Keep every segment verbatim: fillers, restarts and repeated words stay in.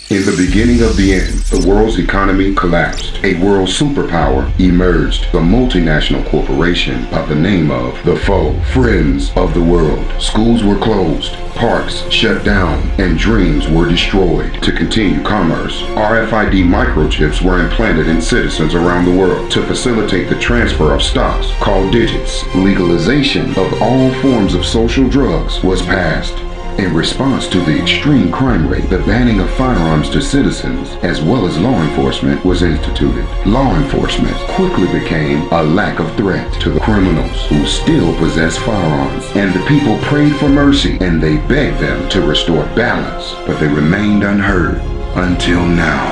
In the beginning of the end, the world's economy collapsed. A world superpower emerged, the multinational corporation by the name of the Foe, Friends of the World. Schools were closed, parks shut down, and dreams were destroyed. To continue commerce, R F I D microchips were implanted in citizens around the world to facilitate the transfer of stocks called digits. Legalization of all forms of social drugs was passed. In response to the extreme crime rate, the banning of firearms to citizens, as well as law enforcement, was instituted. Law enforcement quickly became a lack of threat to the criminals who still possess firearms, and the people prayed for mercy and they begged them to restore balance, but they remained unheard until now.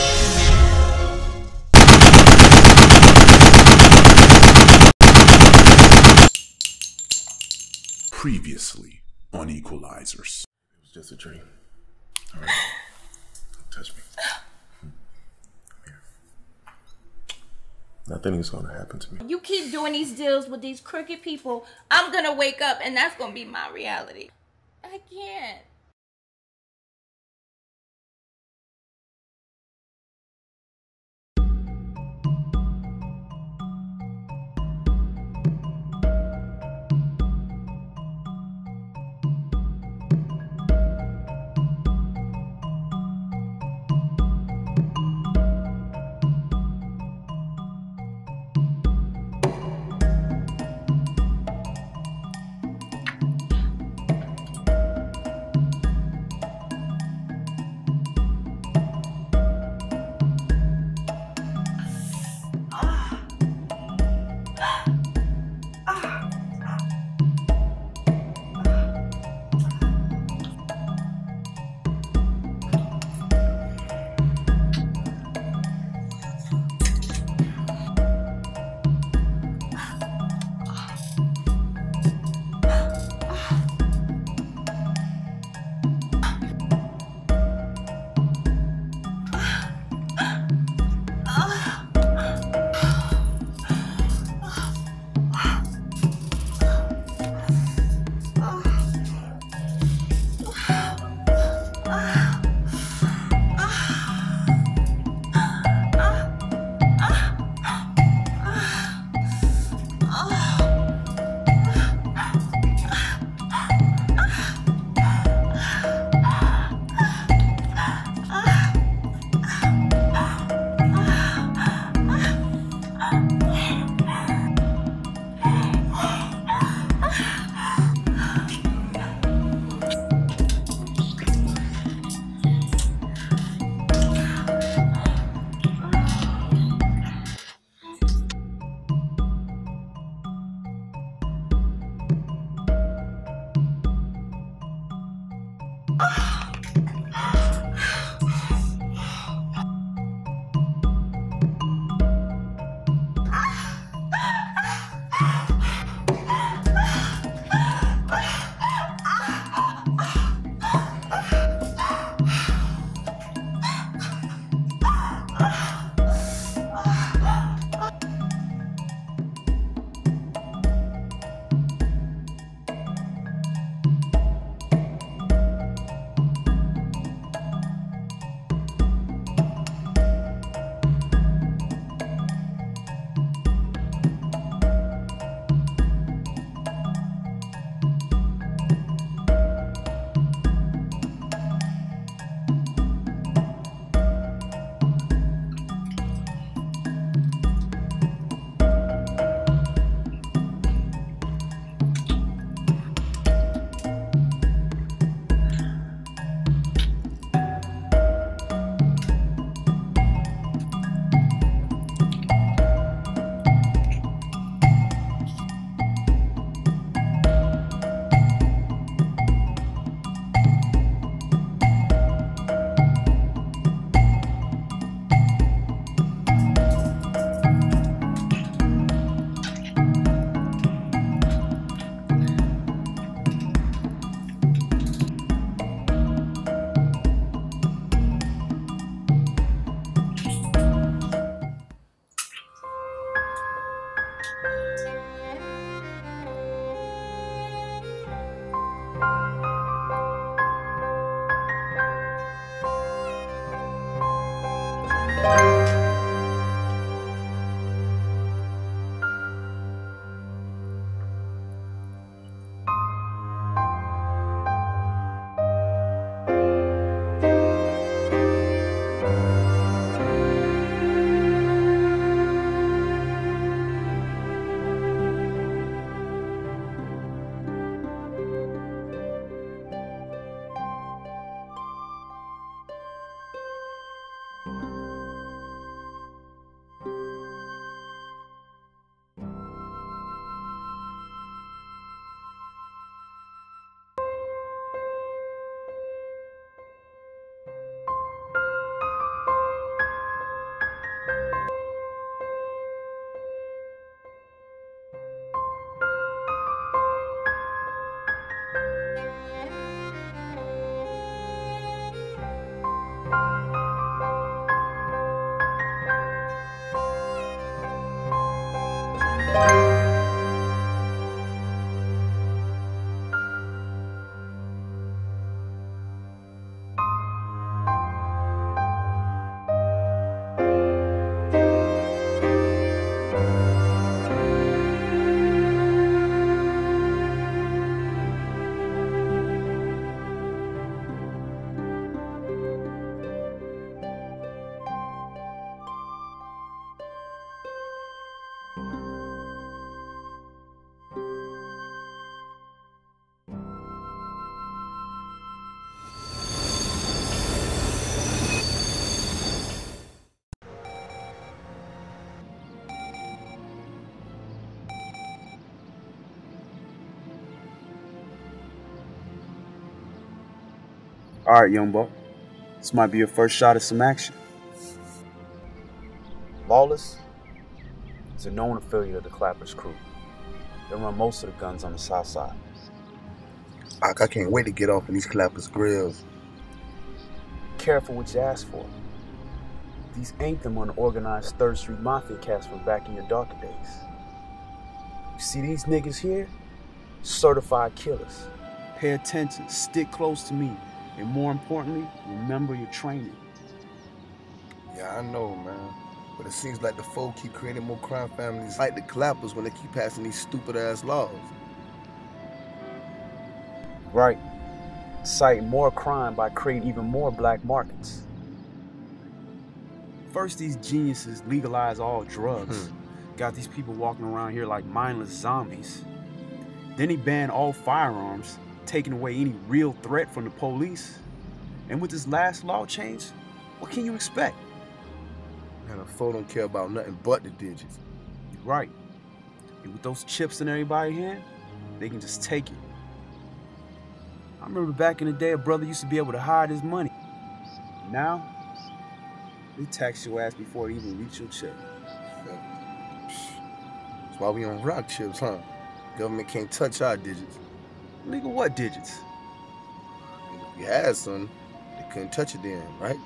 Previously on Equalizers. It was just a dream. All right. Don't touch me. Come here. Nothing is going to happen to me. You keep doing these deals with these crooked people, I'm going to wake up and that's going to be my reality. I can't. Alright, young buck. This might be your first shot at some action. Lawless is a known affiliate of the Clapper's crew. They run most of the guns on the south side. I, I can't wait to get off in these Clappers grills. Careful what you ask for. These ain't them unorganized third Street Mafia cats from back in your darker days. You see these niggas here? Certified killers. Pay attention, stick close to me, and more importantly, remember your training. Yeah, I know, man. But it seems like the folk keep creating more crime families like the Clappers when they keep passing these stupid-ass laws. Right. Citing more crime by creating even more black markets. First, these geniuses legalize all drugs. Hmm. Got these people walking around here like mindless zombies. Then he banned all firearms, taking away any real threat from the police. And with this last law change, what can you expect? Man, the folk don't care about nothing but the digits. You're right. And with those chips in everybody's hand, they can just take it. I remember back in the day, a brother used to be able to hide his money. Now, they tax your ass before it even reach your check. That's why we on rock chips, huh? Government can't touch our digits. Legal what digits? And if we had some, they couldn't touch it then, right?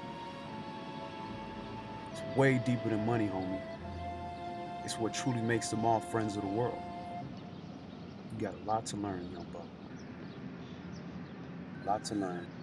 It's way deeper than money, homie. It's what truly makes them all friends of the world. You got a lot to learn, young buck. A lot to learn.